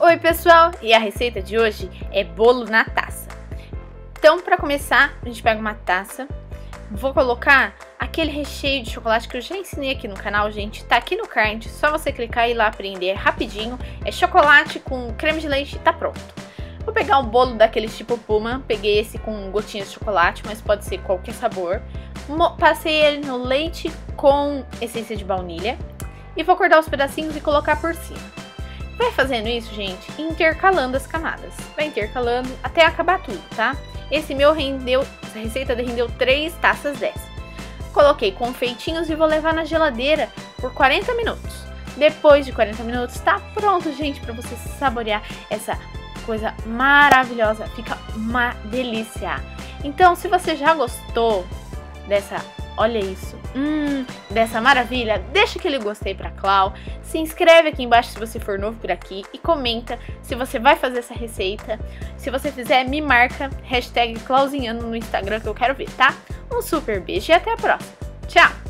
Oi pessoal, e a receita de hoje é bolo na taça. Então, para começar, a gente pega uma taça, vou colocar aquele recheio de chocolate que eu já ensinei aqui no canal, gente, tá aqui no card, só você clicar e ir lá aprender, é rapidinho, é chocolate com creme de leite e tá pronto. Vou pegar um bolo daqueles tipo Puma, peguei esse com gotinhas de chocolate, mas pode ser qualquer sabor, passei ele no leite com essência de baunilha e vou cortar os pedacinhos e colocar por cima. Vai fazendo isso, gente, intercalando as camadas. Vai intercalando até acabar tudo, tá? Essa receita rendeu 3 taças dessa. Coloquei confeitinhos e vou levar na geladeira por 40 minutos. Depois de 40 minutos, tá pronto, gente, para você saborear essa coisa maravilhosa. Fica uma delícia. Então, se você já gostou dessa... Olha isso, dessa maravilha, deixa aquele gostei pra Clau, se inscreve aqui embaixo se você for novo por aqui e comenta se você vai fazer essa receita. Se você fizer, me marca, #clauzinhano no Instagram que eu quero ver, tá? Um super beijo e até a próxima. Tchau!